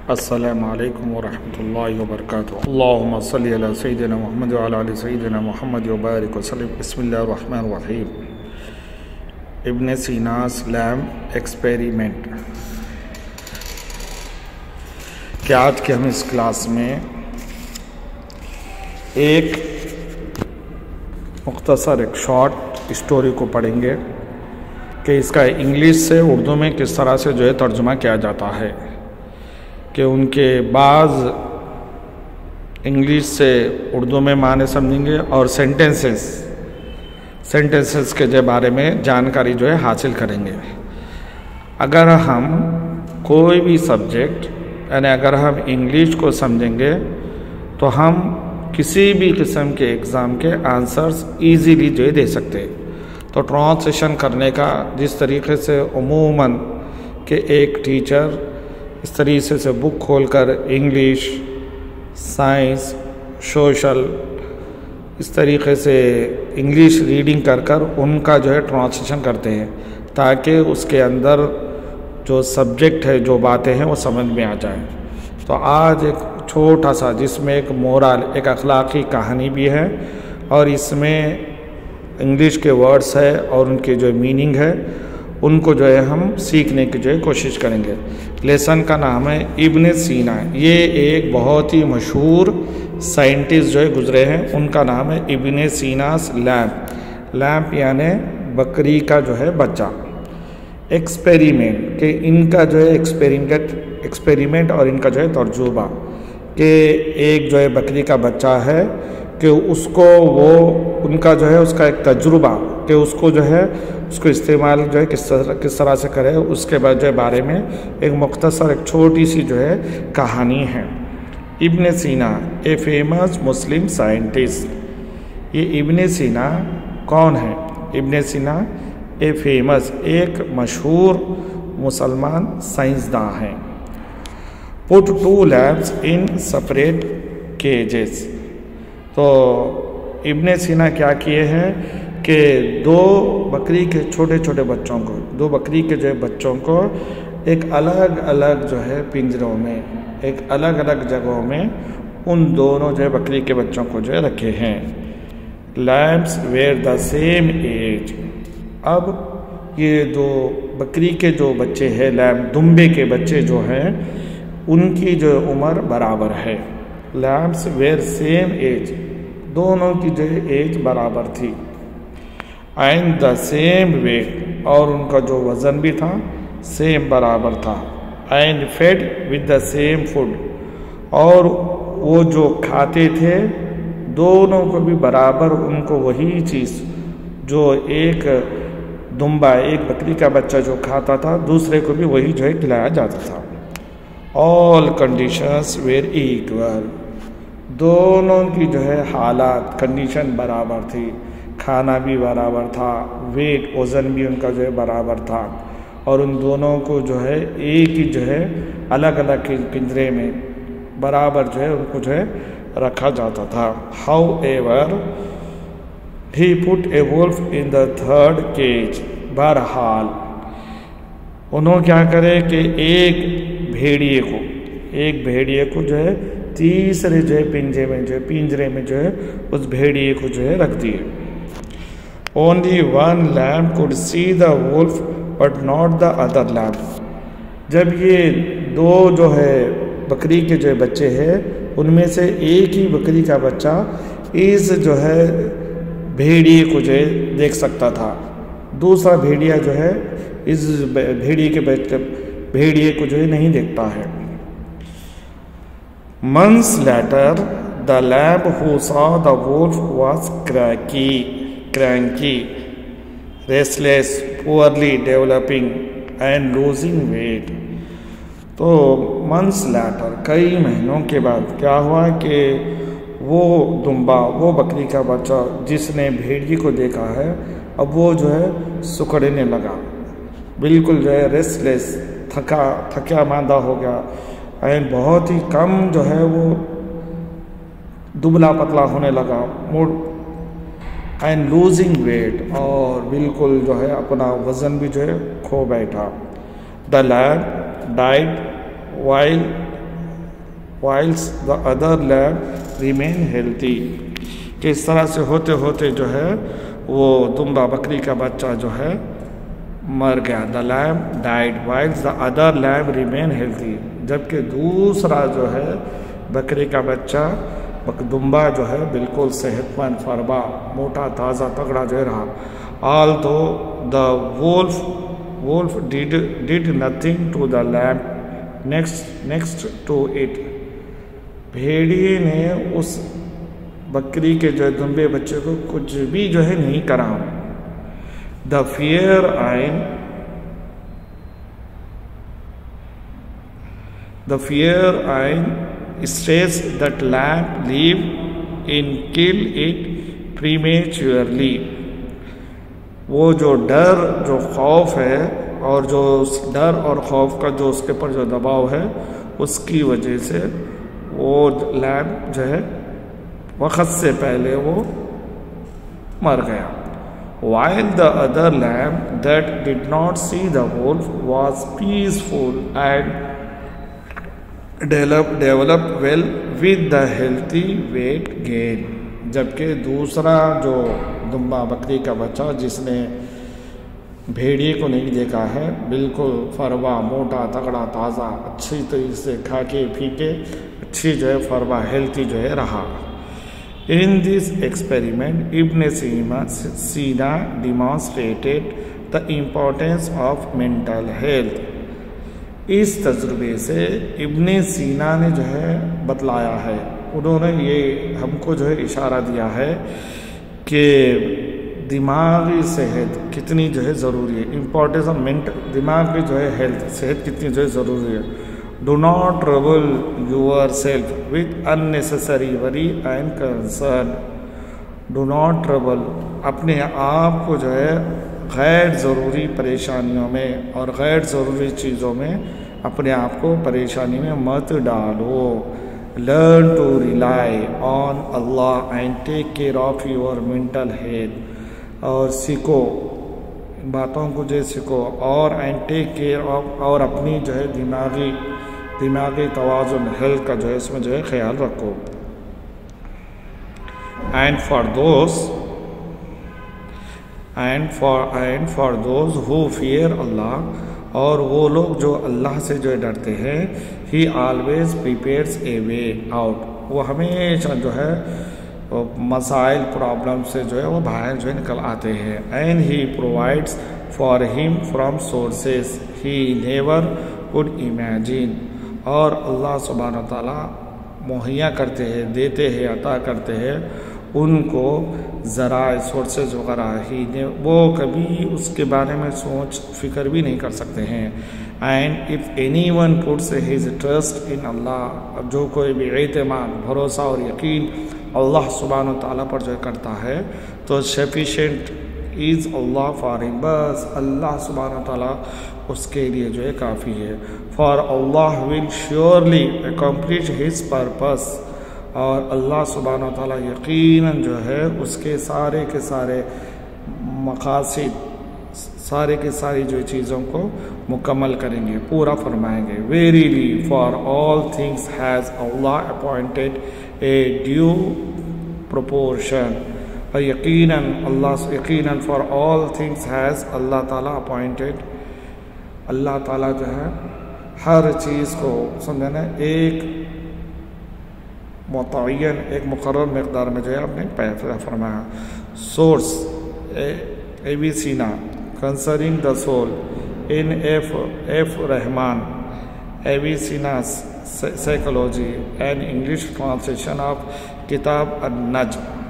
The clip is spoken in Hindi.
अस्सलामु अलैकुम वरहमतुल्लाहि वबरकातुहू। अल्लाहुम्मा सल्लि अला सय्यिदिना मुहम्मद व अला आलि सय्यिदिना मुहम्मद व बारिक वसल्लिम। बिस्मिल्लाहिर रहमानिर रहीम। इब्न सीनास लैम्प एक्सपेरिमेंट कि आज के हम इस क्लास में एक मुख्तसर एक शॉर्ट स्टोरी को पढ़ेंगे कि इसका इंग्लिश से उर्दू में किस तरह से जो है तर्जुमा किया जाता है, कि उनके बाज़ इंग्लिश से उर्दू में माने समझेंगे और सेंटेंसेस के जो बारे में जानकारी जो है हासिल करेंगे। अगर हम कोई भी सब्जेक्ट यानी अगर हम इंग्लिश को समझेंगे तो हम किसी भी किस्म के एग्ज़ाम के आंसर्स इजीली जो है दे सकते हैं। तो ट्रांसलेशन करने का जिस तरीके से उमूमन के एक टीचर इस तरीके से बुक खोलकर इंग्लिश, साइंस, सोशल इस तरीके से इंग्लिश रीडिंग कर उनका जो है ट्रांसलेशन करते हैं ताकि उसके अंदर जो सब्जेक्ट है, जो बातें हैं वो समझ में आ जाए। तो आज एक छोटा सा जिसमें एक मोरल, एक अखलाकी कहानी भी है और इसमें इंग्लिश के वर्ड्स है और उनके जो मीनिंग है उनको जो है हम सीखने की जो है कोशिश करेंगे। लेसन का नाम है इब्न सीना। ये एक बहुत ही मशहूर साइंटिस्ट जो है गुजरे हैं, उनका नाम है इब्न सीनास लैम्प यानी बकरी का जो है बच्चा। एक्सपेरिमेंट कि इनका जो है एक्सपेरिमेंट और इनका जो है तर्जुबा कि एक जो है बकरी का बच्चा है कि उसको वो उनका जो है उसका एक तजुर्बा कि उसको जो है उसको इस्तेमाल जो है किस तरह से करे, उसके बाद जो है बारे में एक मुख्तसर एक छोटी सी जो है कहानी है। इब्न सीना ए फेमस मुस्लिम साइंटिस्ट। ये इब्न सीना कौन है? इब्न सीना ए फेमस एक मशहूर मुसलमान साइंसदान हैं। Put two lamps in separate cages. तो इब्न सीना क्या किए हैं कि दो बकरी के छोटे छोटे बच्चों को, दो बकरी के जो बच्चों को एक अलग अलग जो है पिंजरों में, एक अलग अलग जगहों में उन दोनों जो है बकरी के बच्चों को जो है रखे हैं। Lamps were the same age. अब ये दो बकरी के जो बच्चे हैं, लैम्प दुम्बे के बच्चे जो हैं, उनकी जो उम्र बराबर है। लैम्प्स वेयर सेम एज, दोनों की जो है एज बराबर थी। एंड द सेम वेट, और उनका जो वज़न भी था सेम बराबर था। And fed with the same food, और वो जो खाते थे दोनों को भी बराबर उनको वही चीज़ जो एक दुम्बा, एक बकरी का बच्चा जो खाता था दूसरे को भी वही जो है खिलाया जाता था। ऑल कंडीशंस वेर इक्वल, दोनों की जो है हालात कंडीशन बराबर थी, खाना भी बराबर था, वेट वज़न भी उनका जो है बराबर था, और उन दोनों को जो है एक ही जो है अलग अलग पिंजरे में बराबर जो है उनको जो है रखा जाता था। However he put a wolf in the third cage. बहरहाल उन्होंने क्या करे कि एक भेड़िए को जो है तीसरे जो है पिंजरे में जो है उस भेड़िए को जो है रख दिए। Only one lamp could see the wolf but not the other lamp. जब ये दो जो है बकरी के जो बच्चे हैं उनमें से एक ही बकरी का बच्चा इस जो है भेड़िए को जो है देख सकता था, दूसरा भेड़िया जो है इस भेड़िए को जो है नहीं देखता है। Months later, the lamb who saw the wolf was cranky, restless, poorly developing and losing weight. तो months later, कई महीनों के बाद क्या हुआ कि वो दुम्बा, वो बकरी का बच्चा जिसने भेड़िए को देखा है, अब वो जो है सुकड़ने लगा, बिल्कुल जो है रेस्टलेस, थका मांदा हो गया एंड बहुत ही कम जो है वो दुबला पतला होने लगा, मूड एंड लूजिंग वेट, और बिल्कुल जो है अपना वज़न भी जो है खो बैठा। The lamp died while whilst the other lamb remain healthy। कि इस तरह से होते होते जो है वो दुम्बा बकरी का बच्चा जो है मर गया। The lamb died whilst the other lamb remain healthy। जबकि दूसरा जो है बकरी का बच्चा दुम्बा जो है बिल्कुल सेहतमंद, फरबा, मोटा, ताज़ा, तगड़ा जो रहा। Although the wolf did nothing to the lamb next to it। भेड़िए ने उस बकरी के जो दुम्बे बच्चे को कुछ भी जो है नहीं करा। The fair eye states that lamb live in kill it prematurely। वो जो डर, जो खौफ है और जो डर और खौफ का जो उसके ऊपर जो दबाव है उसकी वजह से वो लैम्ब जो है वक्त से पहले वो मर गया। While the other lamb that did not see the wolf was peaceful and developed well with the healthy weight gain। जबकि दूसरा जो दुम्बा बकरी का बच्चा जिसने भेड़िए को नहीं देखा है, बिल्कुल फरवा, मोटा, तगड़ा, ताज़ा, अच्छी तरीके से खा के पी के अच्छी जो है फरवा, हेल्थी जो है रहा। In this experiment, Ibn Sina demonstrated the importance of mental health। इस तजुर्बे से इब्न सीना ने जो है बतलाया है, उन्होंने ये हमको जो है इशारा दिया है कि दिमागी सेहत कितनी जो है ज़रूरी है। इम्पोर्टेंस ऑफ दिमाग की जो है हेल्थ, सेहत कितनी जो है ज़रूरी है। Do not trouble yourself with unnecessary worry and concern. Do not trouble, अपने आप को जो है गैर ज़रूरी परेशानियों में और गैर ज़रूरी चीज़ों में अपने आप को परेशानी में मत डालो। Learn to rely on Allah and take care of your mental health. और सीखो, बातों को जो सीखो और एंड टेक केयर ऑफ, और अपनी जो है दिमागी तवाज़ुन, हेल्थ का जो है इसमें जो है ख्याल रखो। And for those who fear Allah, और वो लोग जो अल्लाह से जो है डरते हैं, he always prepares a way out. वो हमेशा जो है मसाइल, प्रॉब्लम से जो है वो बाहर जो है निकल आते हैं। And he provides for him from sources he never could imagine. और अल्लाह सुब्हानहू व तआला मुहैया करते हैं, देते हैं, अता करते हैं उनको ज़रा सोर्सेज वगैरह ही ने वो कभी उसके बारे में सोच फिक्र भी नहीं कर सकते हैं। And if anyone puts his trust in Allah, जो कोई भी एतमाद, भरोसा और यकीन अल्लाह सुब्हानहू व तआला पर जो करता है तो sufficient is Allah for him, बस अल्लाह सुब्हानहू व तआला उसके लिए जो है काफ़ी है। For Allah will surely accomplish his purpose, और अल्लाह सुब्हानहू व तआला यकीनन जो है उसके सारे के सारे मकासिद, सारे के सारी जो चीज़ों को मुकम्मल करेंगे, पूरा फरमाएंगे। Verily for all things has Allah appointed a due proportion, और यकीनन for all things has Allah ताला अपॉइंटेड, अल्लाह ताला जो है हर चीज़ को समझे ना एक मुतय्यन, एक मुकर्रर मकदार में जो है आपने फैसला फरमाया। Source Avicenna concerning the soul in F Rahman, Avicenna psychology and English translation of किताब अन-नज्म।